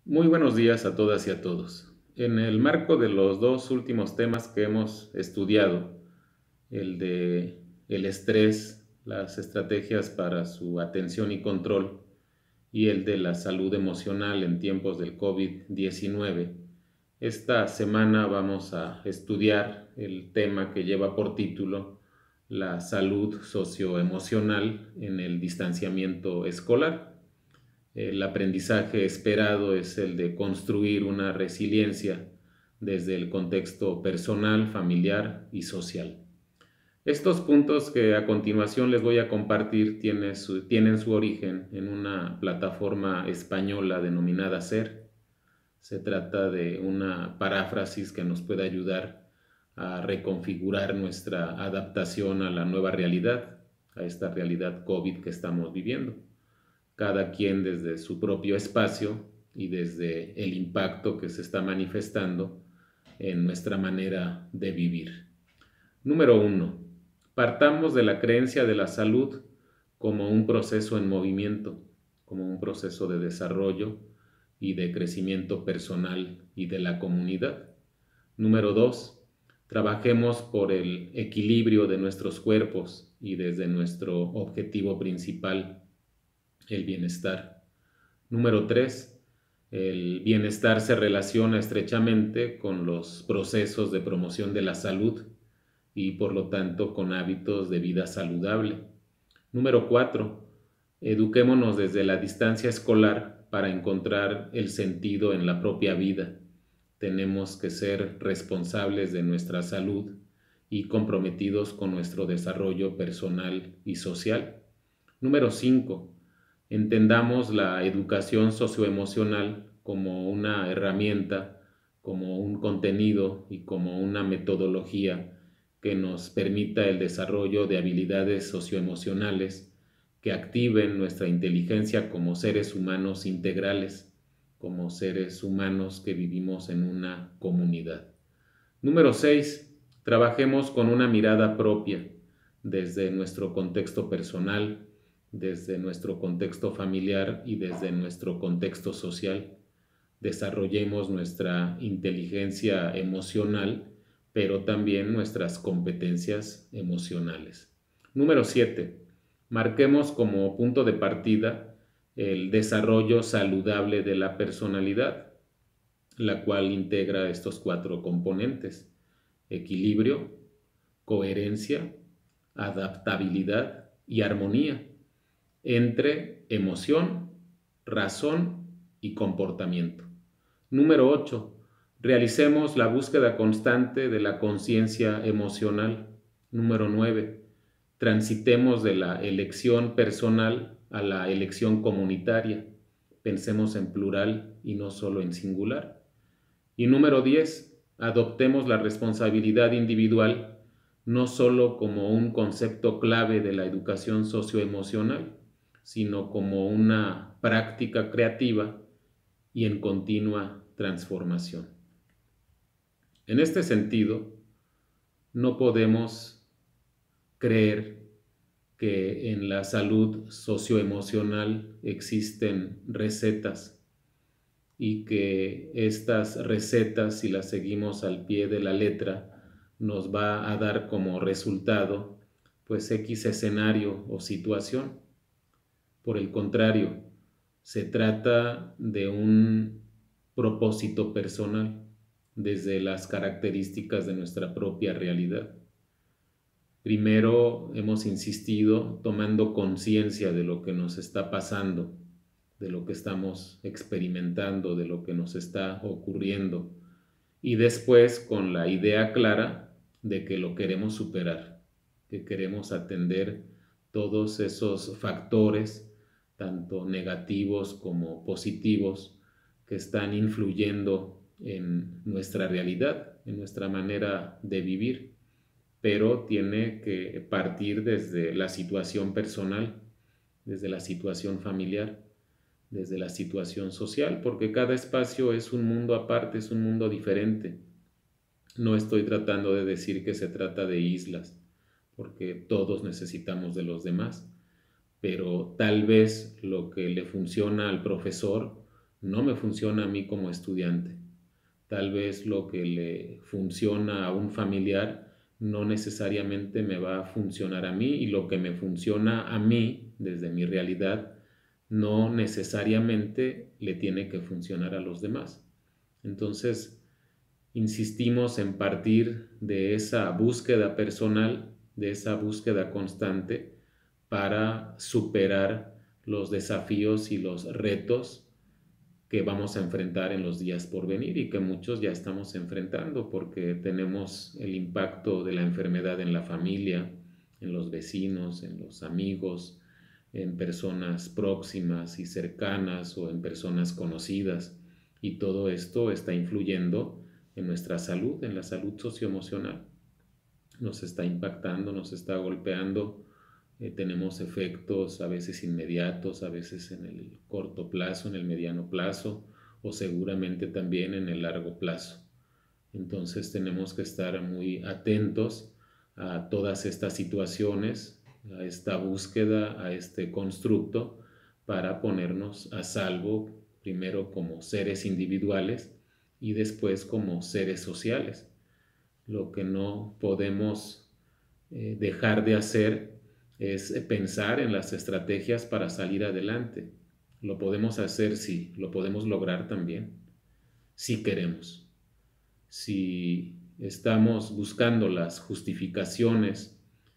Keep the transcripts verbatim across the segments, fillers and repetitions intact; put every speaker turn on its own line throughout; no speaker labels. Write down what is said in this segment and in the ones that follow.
Muy buenos días a todas y a todos. En el marco de los dos últimos temas que hemos estudiado, el de el estrés, las estrategias para su atención y control, y el de la salud emocional en tiempos del COVID diecinueve, esta semana vamos a estudiar el tema que lleva por título la salud socioemocional en el distanciamiento escolar. El aprendizaje esperado es el de construir una resiliencia desde el contexto personal, familiar y social. Estos puntos que a continuación les voy a compartir tienen su, tienen su origen en una plataforma española denominada SER. Se trata de una paráfrasis que nos puede ayudar a reconfigurar nuestra adaptación a la nueva realidad, a esta realidad COVID que estamos viviendo, cada quien desde su propio espacio y desde el impacto que se está manifestando en nuestra manera de vivir. Número uno. Partamos de la creencia de la salud como un proceso en movimiento, como un proceso de desarrollo y de crecimiento personal y de la comunidad. Número dos. Trabajemos por el equilibrio de nuestros cuerpos y desde nuestro objetivo principal, el bienestar. Número tres, el bienestar se relaciona estrechamente con los procesos de promoción de la salud y por lo tanto con hábitos de vida saludable. Número cuatro, eduquémonos desde la distancia escolar para encontrar el sentido en la propia vida. Tenemos que ser responsables de nuestra salud y comprometidos con nuestro desarrollo personal y social. Número cinco, entendamos la educación socioemocional como una herramienta, como un contenido y como una metodología que nos permita el desarrollo de habilidades socioemocionales que activen nuestra inteligencia como seres humanos integrales, como seres humanos que vivimos en una comunidad. Número seis, trabajemos con una mirada propia desde nuestro contexto personal, desde nuestro contexto familiar y desde nuestro contexto social. Desarrollemos nuestra inteligencia emocional, pero también nuestras competencias emocionales. Número siete. Marquemos como punto de partida el desarrollo saludable de la personalidad, la cual integra estos cuatro componentes: equilibrio, coherencia, adaptabilidad y armonía entre emoción, razón y comportamiento. Número ocho. Realicemos la búsqueda constante de la conciencia emocional. Número nueve. Transitemos de la elección personal a la elección comunitaria. Pensemos en plural y no solo en singular. Y número diez. Adoptemos la responsabilidad individual no solo como un concepto clave de la educación socioemocional, sino como una práctica creativa y en continua transformación. En este sentido, no podemos creer que en la salud socioemocional existen recetas y que estas recetas, si las seguimos al pie de la letra, nos va a dar como resultado pues X escenario o situación. Por el contrario, se trata de un propósito personal desde las características de nuestra propia realidad. Primero hemos insistido tomando conciencia de lo que nos está pasando, de lo que estamos experimentando, de lo que nos está ocurriendo, y después con la idea clara de que lo queremos superar, que queremos atender todos esos factores, tanto negativos como positivos, que están influyendo en nuestra realidad, en nuestra manera de vivir, pero tiene que partir desde la situación personal, desde la situación familiar, desde la situación social, porque cada espacio es un mundo aparte, es un mundo diferente. No estoy tratando de decir que se trata de islas, porque todos necesitamos de los demás, pero tal vez lo que le funciona al profesor no me funciona a mí como estudiante. Tal vez lo que le funciona a un familiar no necesariamente me va a funcionar a mí, y lo que me funciona a mí desde mi realidad no necesariamente le tiene que funcionar a los demás. Entonces, insistimos en partir de esa búsqueda personal, de esa búsqueda constante para superar los desafíos y los retos que vamos a enfrentar en los días por venir, y que muchos ya estamos enfrentando porque tenemos el impacto de la enfermedad en la familia, en los vecinos, en los amigos, en personas próximas y cercanas o en personas conocidas, y todo esto está influyendo en nuestra salud, en la salud socioemocional. Nos está impactando, nos está golpeando. Eh, tenemos efectos a veces inmediatos, a veces en el corto plazo, en el mediano plazo, o seguramente también en el largo plazo. Entonces tenemos que estar muy atentos a todas estas situaciones, a esta búsqueda, a este constructo, para ponernos a salvo, primero como seres individuales y después como seres sociales. Lo que no podemos eh, dejar de hacer es pensar en las estrategias para salir adelante. Lo podemos hacer, sí, lo podemos lograr también, si queremos. Si estamos buscando las justificaciones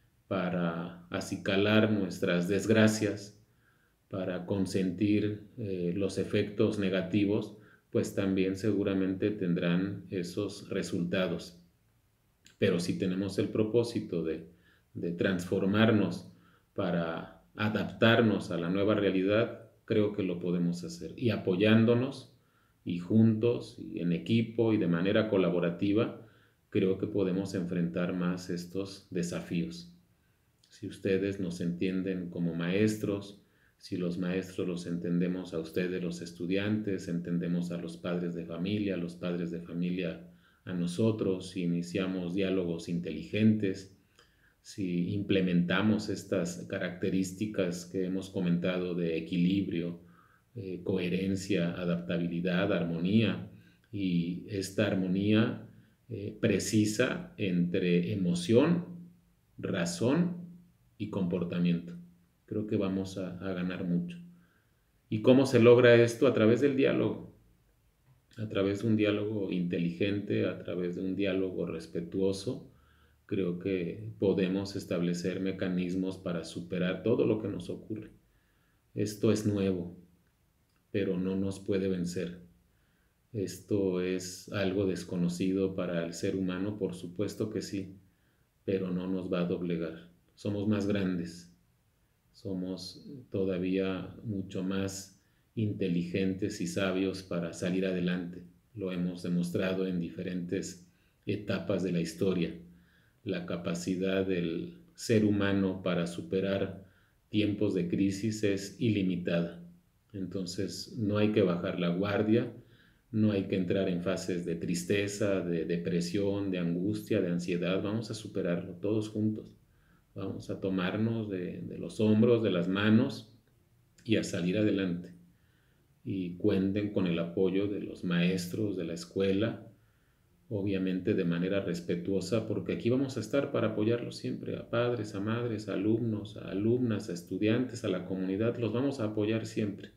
para acicalar nuestras desgracias, para consentir eh, los efectos negativos, pues también seguramente tendrán esos resultados. Pero si tenemos el propósito de, de transformarnos para adaptarnos a la nueva realidad, creo que lo podemos hacer. Y apoyándonos y juntos y en equipo y de manera colaborativa, creo que podemos enfrentar más estos desafíos. Si ustedes nos entienden como maestros, si los maestros los entendemos a ustedes, los estudiantes, entendemos a los padres de familia, los padres de familia a nosotros, si iniciamos diálogos inteligentes, si implementamos estas características que hemos comentado de equilibrio, eh, coherencia, adaptabilidad, armonía, y esta armonía eh, precisa entre emoción, razón y comportamiento. Creo que vamos a, a ganar mucho. ¿Y cómo se logra esto? A través del diálogo, a través de un diálogo inteligente, a través de un diálogo respetuoso. Creo que podemos establecer mecanismos para superar todo lo que nos ocurre. Esto es nuevo, pero no nos puede vencer. Esto es algo desconocido para el ser humano, por supuesto que sí, pero no nos va a doblegar. Somos más grandes, somos todavía mucho más inteligentes y sabios para salir adelante. Lo hemos demostrado en diferentes etapas de la historia. La capacidad del ser humano para superar tiempos de crisis es ilimitada. Entonces no hay que bajar la guardia, no hay que entrar en fases de tristeza, de depresión, de angustia, de ansiedad. Vamos a superarlo todos juntos. Vamos a tomarnos de, de los hombros, de las manos, y a salir adelante. Y cuenten con el apoyo de los maestros de la escuela, obviamente de manera respetuosa, porque aquí vamos a estar para apoyarlos siempre, a padres, a madres, a alumnos, a alumnas, a estudiantes, a la comunidad, los vamos a apoyar siempre.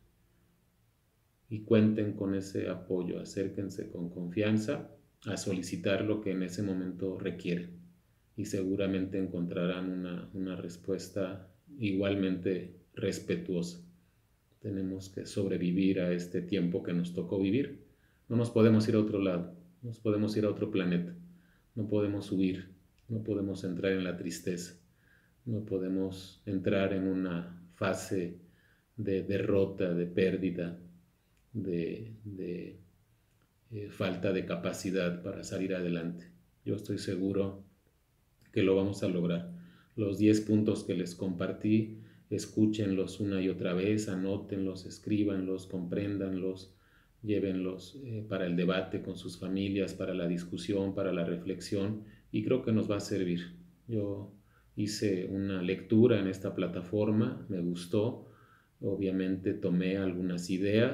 Y cuenten con ese apoyo, acérquense con confianza a solicitar lo que en ese momento requieren, y seguramente encontrarán una, una respuesta igualmente respetuosa. Tenemos que sobrevivir a este tiempo que nos tocó vivir. No nos podemos ir a otro lado, no nos podemos ir a otro planeta, no podemos huir, no podemos entrar en la tristeza, no podemos entrar en una fase de derrota, de pérdida, de, de eh, falta de capacidad para salir adelante. Yo estoy seguro que lo vamos a lograr. Los diez puntos que les compartí, escúchenlos una y otra vez, anótenlos, escríbanlos, compréndanlos, llévenlos eh, para el debate con sus familias, para la discusión, para la reflexión, y creo que nos va a servir. Yo hice una lectura en esta plataforma, me gustó, obviamente tomé algunas ideas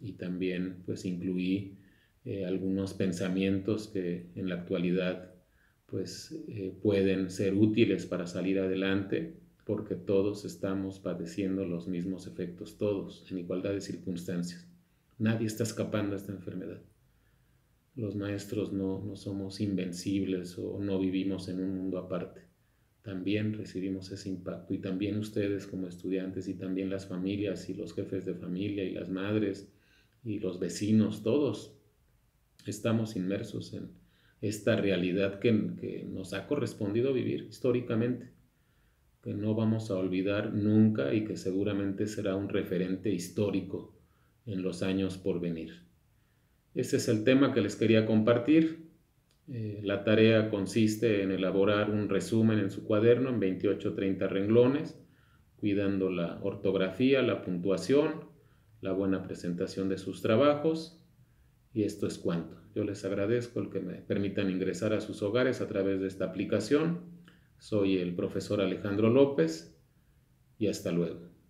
y también pues incluí eh, algunos pensamientos que en la actualidad pues eh, pueden ser útiles para salir adelante, porque todos estamos padeciendo los mismos efectos, todos, en igualdad de circunstancias. Nadie está escapando a esta enfermedad. Los maestros no, no somos invencibles o no vivimos en un mundo aparte. También recibimos ese impacto, y también ustedes como estudiantes, y también las familias y los jefes de familia y las madres y los vecinos, todos estamos inmersos en esta realidad que, que nos ha correspondido vivir históricamente, que no vamos a olvidar nunca y que seguramente será un referente histórico en los años por venir. Ese es el tema que les quería compartir. Eh, la tarea consiste en elaborar un resumen en su cuaderno en veintiocho o treinta renglones, cuidando la ortografía, la puntuación, la buena presentación de sus trabajos. Y esto es cuanto. Yo les agradezco el que me permitan ingresar a sus hogares a través de esta aplicación. Soy el profesor Alejandro López y hasta luego.